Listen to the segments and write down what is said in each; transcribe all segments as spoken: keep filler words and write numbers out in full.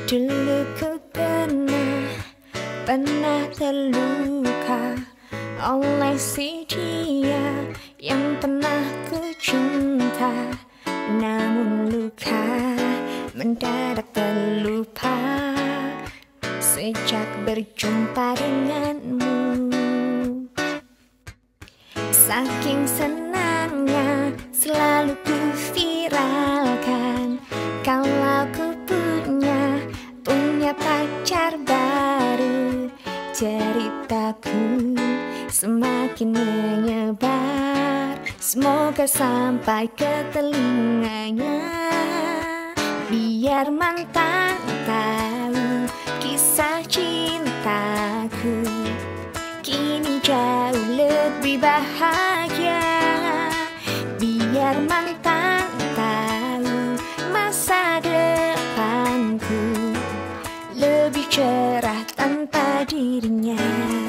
Dulu ku pernah, pernah terluka oleh si dia yang pernah ku cinta. Namun luka mendadak terlupa sejak berjumpa denganmu. Saking senangnya selalu ku viralkan kalau ku punya punya pacar baru. Ceritaku semakin menyebar, semoga sampai ke telinganya. Biar mantan tahu kisah cintaku kini jauh lebih bahagia. Biar mantan tahu masa depanku lebih cerah tanpa dirinya.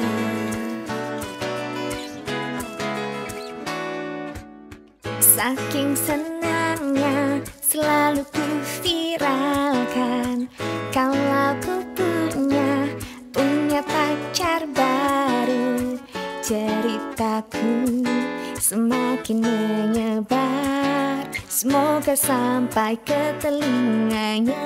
Saking senangnya selalu ku viralkan kalau ku punya punya pacar baru. Ceritaku semakin menyebar, semoga sampai ke telinganya.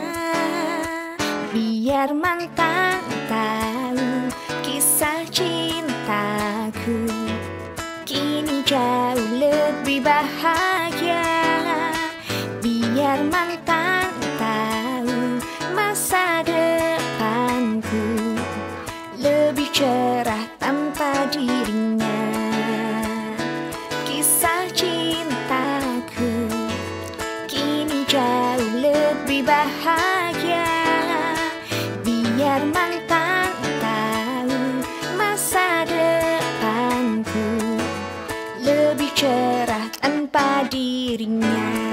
Biar mantan tahu kisah cintaku kini jauh lebih bahagia. Biar mantan tahu masa depanku lebih cerah tanpa dirinya. Kisah cintaku kini jauh lebih bahagia. Biar mantan tahu masa depanku lebih cerah tanpa dirinya.